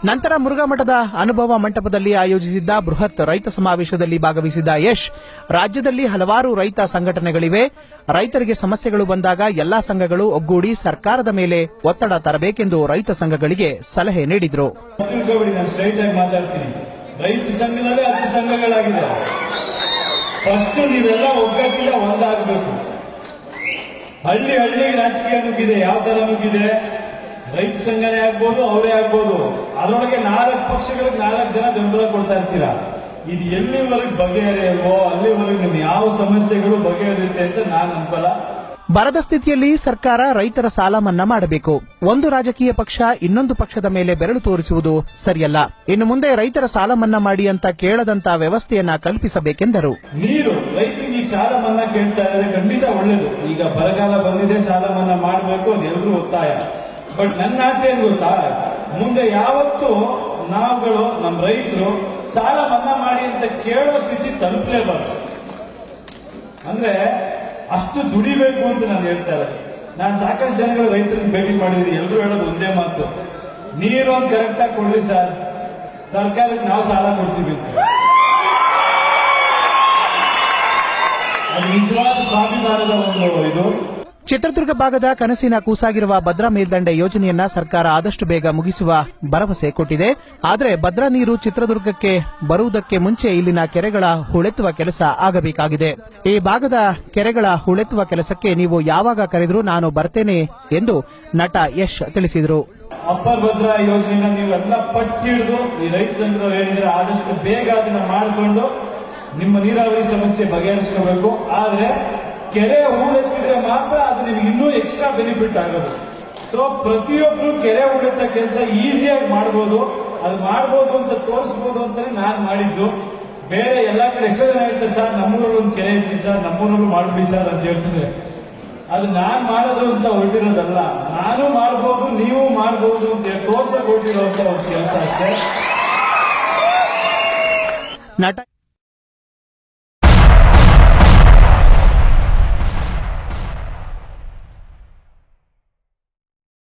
ನಂತರ ಮುರುಘಾಮಠದ ಅನುಭವ ಮಂಟಪದಲ್ಲಿ ಆಯೋಜಿಸಿದ್ದ ಬೃಹತ್ ರೈತ ಸಮಾವೇಶದಲ್ಲಿ ಭಾಗವಹಿಸಿದ ಯಶ್, ರಾಜ್ಯದಲ್ಲಿ ಹಲವಾರು ರೈತ ಸಂಘಟನೆಗಳಿವೆ. ರೈತರಿಗೆ ಸಮಸ್ಯೆಗಳು ಬಂದಾಗ ಎಲ್ಲಾ ಸಂಘಗಳು ಒಗ್ಗೂಡಿ ಸರ್ಕಾರದ ಮೇಲೆ ಒತ್ತಡ ತರಬೇಕೆಂದು ರೈತ ಸಂಘಗಳಿಗೆ ಸಲಹೆ ನೀಡಿದರು. ರೈತ ಸಂಘದಲ್ಲೇ 10 ಸಂಘಗಳಾಗಿದೆ. ಫಸ್ಟ್ ನೀವೆಲ್ಲ ಒಗ್ಗಟ್ಟಿಲ್ಲ ಒಂದಾಗಬೇಕು. ಹಳ್ಳಿ ರಾಜಕೀಯ ನುಗ್ಗಿದೆ, ಯಾವ ತರ ನುಗ್ಗಿದೆ? ರೈತ ಸಂಘನೇ ಆಗ್ಬೋದು, ಅವರೇ ಆಗ್ಬೋದು. ಅದರೊಳಗೆ 4 ಪಕ್ಷಗಳಿಗೆ 4 ಜನ ಬೆಂಬಲ ಕೊಡ್ತಾ ಇರ್ತೀರಾ. ಇದು ಎಲ್ಲಿವರೆಗೆ ಬಗೆಹರಿಯಲ್ವೋ ಅಲ್ಲಿವರೆಗೆ ನಿಮ್ ಯಾವ ಸಮಸ್ಯೆಗಳು ಬಗೆಹರಿಯುತ್ತೆ ಅಂತ ನಾನು ಅನ್ಕಲ್ಲ. ಬರದ ಸ್ಥಿತಿಯಲ್ಲಿ ಸರ್ಕಾರ ರೈತರ ಸಾಲ ಮನ್ನಾ ಮಾಡಬೇಕು. ಒಂದು ರಾಜಕೀಯ ಪಕ್ಷ ಇನ್ನೊಂದು ಪಕ್ಷದ ಮೇಲೆ ಬೆರಳು ತೋರಿಸುವುದು ಸರಿಯಲ್ಲ. ಇನ್ನು ಮುಂದೆ ರೈತರ ಸಾಲ ಮನ್ನಾ ಮಾಡಿ ಅಂತ ಕೇಳದಂತ ವ್ಯವಸ್ಥೆಯನ್ನ ಕಲ್ಪಿಸಬೇಕೆಂದರು. ನೀರು ರೈತರಿಗೆ ಈಗ ಸಾಲ ಮನ್ನಾ ಕೇಳ್ತಾ ಇದ್ದಾರೆ, ಖಂಡಿತ ಒಳ್ಳೇದು. ಈಗ ಬರಗಾಲ ಬಂದಿದೆ, ಸಾಲ ಮನ್ನಾ ಮಾಡಬೇಕು, ಅದೆಲ್ಲರೂ ಒತ್ತಾಯ. ಬಟ್ ನನ್ನ ಆಸೆ ಏನು ಗೊತ್ತಾ, ಮುಂದೆ ಯಾವತ್ತು ನಾವುಗಳು ನಮ್ಮ ರೈತರು ಸಾಲ ಮನ್ನಾ ಮಾಡಿ ಅಂತ ಕೇಳೋ ಸ್ಥಿತಿ ತಲುಪಲೇಬಾರ್ದು. ಅಂದ್ರೆ ಅಷ್ಟು ದುಡಿಬೇಕು ಅಂತ ನಾನು ಹೇಳ್ತಾ ಇಲ್ಲ. ನಾನು ಸಾಕಷ್ಟು ಜನಗಳು ರೈತರಿಗೆ ಭೇಟಿ ಮಾಡಿದ್ದೀನಿ. ಎಲ್ಲರೂ ಹೇಳೋದು ಒಂದೇ ಮಾತು, ನೀರು ಒಂದು ಕರೆಕ್ಟ್ ಆಗಿ ಕೊಡ್ಲಿ ಸರ್, ಸರ್ಕಾರಕ್ಕೆ ನಾವು ಸಾಲ ಕೊಡ್ತೀವಿ ಅಂತ. ಅದು ನಿಜವಾದ ಸ್ವಾಭಿಮಾನದ ಒಂದು ಇದು. ಚಿತ್ರದುರ್ಗ ಭಾಗದ ಕನಸಿನ ಕೂಸಾಗಿರುವ ಭದ್ರಾ ಮೇಲ್ದಂಡೆ ಯೋಜನೆಯನ್ನ ಸರ್ಕಾರ ಆದಷ್ಟು ಬೇಗ ಮುಗಿಸುವ ಭರವಸೆ ಕೊಟ್ಟಿದೆ. ಆದರೆ ಭದ್ರಾ ನೀರು ಚಿತ್ರದುರ್ಗಕ್ಕೆ ಬರುವುದಕ್ಕೆ ಮುಂಚೆ ಇಲ್ಲಿನ ಕೆರೆಗಳ ಹೂಳೆತ್ತುವ ಕೆಲಸ ಆಗಬೇಕಾಗಿದೆ. ಈ ಭಾಗದ ಕೆರೆಗಳ ಹೂಳೆತ್ತುವ ಕೆಲಸಕ್ಕೆ ನೀವು ಯಾವಾಗ ಕರೆದರೂ ನಾನು ಬರ್ತೇನೆ ಎಂದು ನಟ ಯಶ್ ತಿಳಿಸಿದರು. ಅಪ್ಪರ್ ಭದ್ರಾ ಯೋಜನೆನ ನೀವೆಲ್ಲ ಪಟ್ಟಿಡಿದು ಈ ರೈತ ಸಂಘದವರು ಹೇಳಿದ್ರೆ ಆದಷ್ಟು ಬೇಗ ಅದನ್ನ ಮಾಡಿಕೊಂಡು ನಿಮ್ಮ ನೀರಾವರಿ ಸಮಸ್ಯೆ ಬಗೆಹರಿಸ್ಕೋಬೇಕು. ಆದ್ರೆ ಕೆರೆ ಹೂಳೆತ್ತಿದ್ರೆ ಮಾತ್ರ ಅದು ನಿಮ್ಗೆ ಇನ್ನೂ ಎಕ್ಸ್ಟ್ರಾ ಬೆನಿಫಿಟ್ ಆಗೋದು. ಸೊ ಪ್ರತಿಯೊಬ್ರು ಕೆರೆ ಹೂಳೆತ್ತ ಕೆಲಸ ಈಸಿಯಾಗಿ ಮಾಡ್ಬೋದು. ಅದು ಮಾಡ್ಬೋದು ಅಂತ ತೋರಿಸ್ಬೋದು ಅಂತಾನೆ ನಾನು ಮಾಡಿದ್ದು. ಬೇರೆ ಎಲ್ಲಾ ಕಡೆ ಎಷ್ಟೋ ಜನ ಹೇಳ್ತಾರೆ, ಸರ್ ನಮ್ಮೂರಲ್ಲಿ ಒಂದು ಕೆರೆ ಇತ್ತು ಸರ್, ನಮ್ಮೂರಲ್ಲೂ ಮಾಡ್ಬಿಡಿ ಸರ್ ಅಂತ ಹೇಳ್ತಿದ್ರೆ, ಅದು ನಾನ್ ಮಾಡೋದು ಅಂತ ಹೊರಟಿರೋದಲ್ಲ. ನಾನು ಮಾಡ್ಬೋದು, ನೀವು ಮಾಡ್ಬೋದು ಅಂತ ತೋರ್ಸಕ್ ಹೊರಟಿರೋಂತ ಒಂದು ಕೆಲಸ ಅಷ್ಟೇ. ನಟ